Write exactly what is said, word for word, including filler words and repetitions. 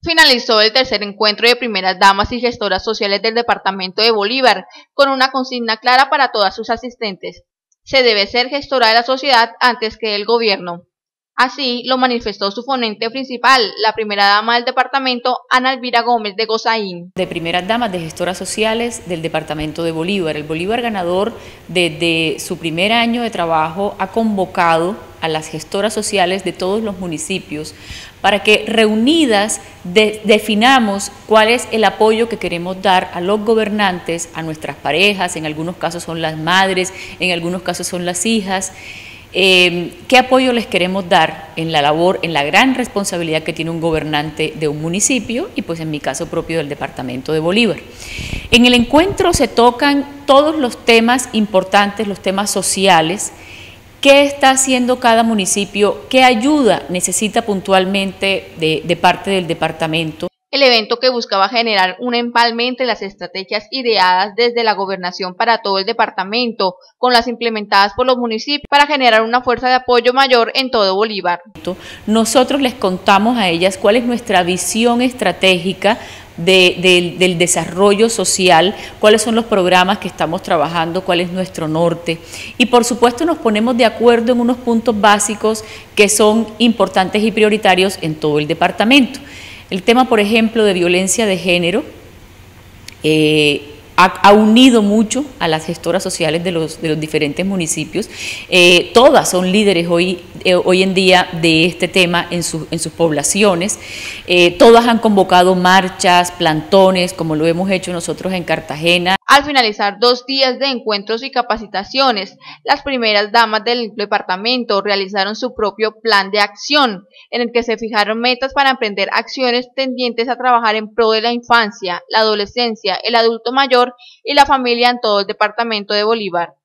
Finalizó el tercer encuentro de primeras damas y gestoras sociales del departamento de Bolívar, con una consigna clara para todas sus asistentes: se debe ser gestora de la sociedad antes que del gobierno. Así lo manifestó su ponente principal, la primera dama del departamento, Ana Elvira Gómez de Gozaín. De primeras damas de gestoras sociales del departamento de Bolívar. El Bolívar ganador desde su primer año de trabajo ha convocado a las gestoras sociales de todos los municipios para que reunidas de, definamos cuál es el apoyo que queremos dar a los gobernantes, a nuestras parejas, en algunos casos son las madres, en algunos casos son las hijas. Eh, ¿Qué apoyo les queremos dar en la labor, en la gran responsabilidad que tiene un gobernante de un municipio y pues en mi caso propio del departamento de Bolívar? En el encuentro se tocan todos los temas importantes, los temas sociales. ¿Qué está haciendo cada municipio? ¿Qué ayuda necesita puntualmente de, de parte del departamento? El evento, que buscaba generar un empalme entre las estrategias ideadas desde la gobernación para todo el departamento, con las implementadas por los municipios para generar una fuerza de apoyo mayor en todo Bolívar. Nosotros les contamos a ellas cuál es nuestra visión estratégica de, de, del desarrollo social, cuáles son los programas que estamos trabajando, cuál es nuestro norte, y por supuesto nos ponemos de acuerdo en unos puntos básicos que son importantes y prioritarios en todo el departamento. El tema, por ejemplo, de violencia de género eh, ha, ha unido mucho a las gestoras sociales de los, de los diferentes municipios. Eh, todas son líderes hoy, eh, hoy en día de este tema en, su, en sus poblaciones. Eh, todas han convocado marchas, plantones, como lo hemos hecho nosotros en Cartagena. Al finalizar dos días de encuentros y capacitaciones, las primeras damas del departamento realizaron su propio plan de acción, en el que se fijaron metas para emprender acciones tendientes a trabajar en pro de la infancia, la adolescencia, el adulto mayor y la familia en todo el departamento de Bolívar.